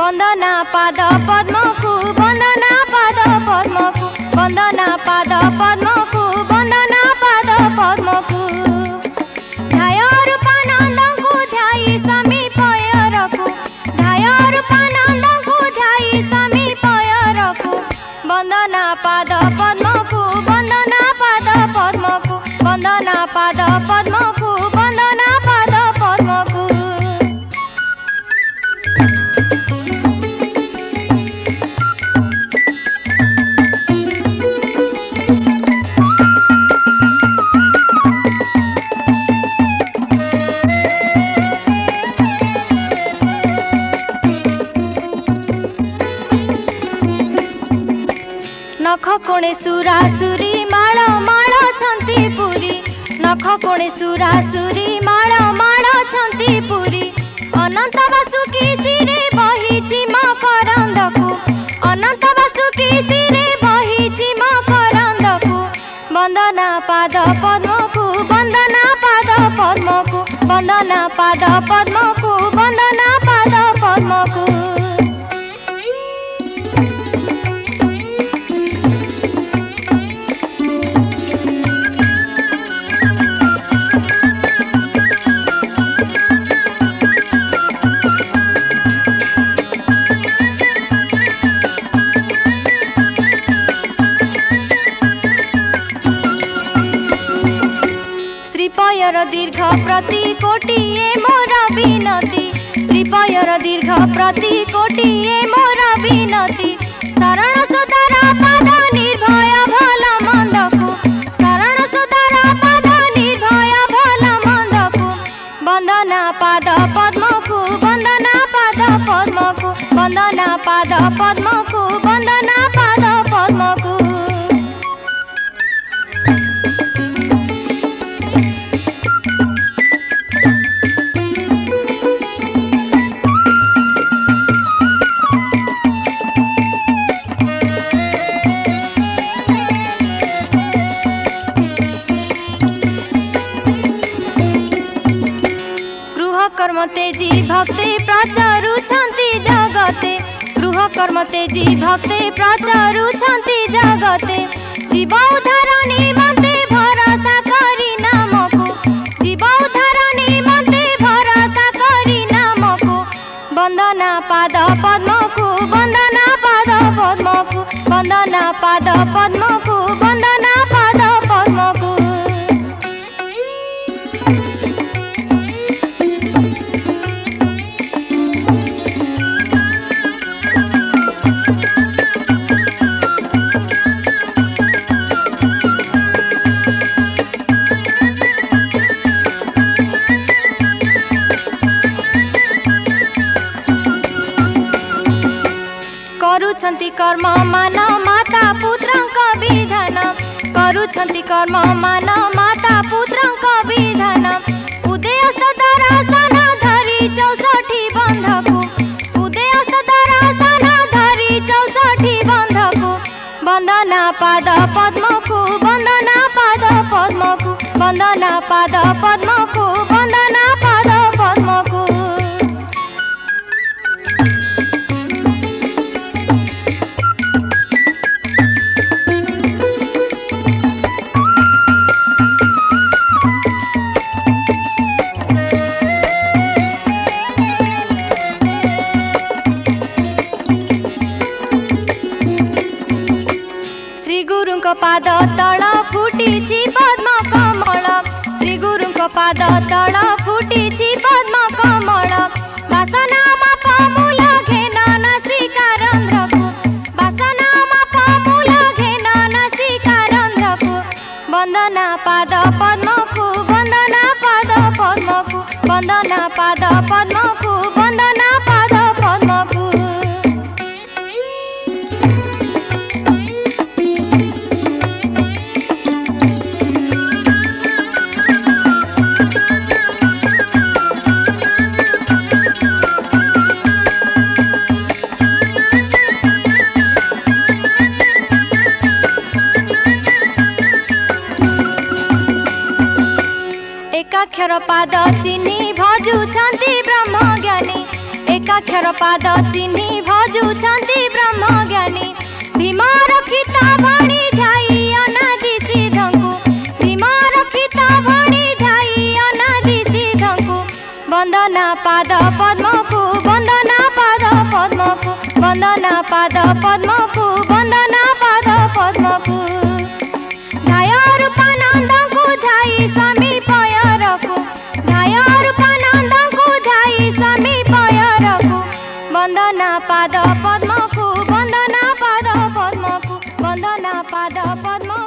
वंदना पाद पद्मकु वंदना पाद पद्मकु वंदना पाद पद्मकु वंदना पाद पद्मकु ध्याय रूपानंदकु ध्यायी समीपय रखु ध्याय रूपानंदकु ध्यायी समीपय रखु वंदना पाद पद्मकु वंदना पाद पद्मकु वंदना पाद पद्मकु वंदना पाद पद्मकु नख कोणे सुरासुरी माळ माळ छन्ती पुरी नख कोणे सुरासुरी माळ माळ छन्ती पुरी अनंत वासुकी सिरे बहिछि मकरंदकु अनंत वासुकी सिरे बहिछि मकरंदकु वंदना पाद पद्मकु वंदना पाद पद्मकु वंदना पाद पद्मकु वंदना पाद पद्मकु श्रीपयर दीर्घ प्रति कोटि मोर विनती श्रीपयर दीर्घ प्रति कोटि मोर विनती शरण सुधार पाद निर्भय भल मंदकु शरण सुधार पाद निर्भय भल मंदकु वंदना पाद पद्मकु वंदना पाद पद्मकु वंदना पाद पद्मकु वंदना पाद पद्मकु कर्म तेजी भक्ति प्रचारुछन्ति जगते गृह कर्म तेजी भक्ति प्रचारुछन्ति जगते जीव उद्धार निमन्ते भरोसा करी नामको जीव उद्धार निमन्ते भरोसा करी नामको वंदना पाद पद्मकु वंदना पाद पद्मकु वंदना पाद पद्मकु वंदना पाद पद्मकु करुछन्ति कर्म मान माता पुत्रଙ୍କ विधान करुछन्ति कर्म मान माता पुत्रଙ୍କ विधान उदयस्त दर्शन धरि 64 बन्धकु उदयस्त दर्शन धरि 64 बन्धकु वंदना पाद पद्मकु वंदना पाद पद्मकु वंदना पाद पद्मकु वंदना पाद पद्मकु पाद तल फुटिछि पद्म कमल श्री गुरुको पाद तल फुटिछि पद्म कमल वासनामा पमूल घेन नसिकारन्ध्रको वासनामा पमूल घेन नसिकारन्ध्रको वंदना पाद पद्मकु वंदना पाद पद्मकु वंदना पाद पद्मकु वंदना पाद पद्मकु एकाक्षर पाद चिन्हि भजुछन्ति ब्रह्मज्ञानी एकाक्षर पाद चिन्ही भजुछन्ति ब्रह्म ज्ञानी भीम रक्षिता भणी ध्याई अनादि सिद्धଙ୍କୁ भीम रक्षिता भणी ध्याई अनादि सिद्धଙ୍କୁ वन्दना पाद पद्मको वन्दना पाद पद्मको वन्दना पाद पद्मको वन्दना पाद पद्मको ध्याय रूपानन्दको ध्याई समीपय रखु ध्याय रूपानन्दको ध्याई समीपय रखु वन्दना पाद पद्मको वन्दना पाद पद्मको वन्दना पाद पद्म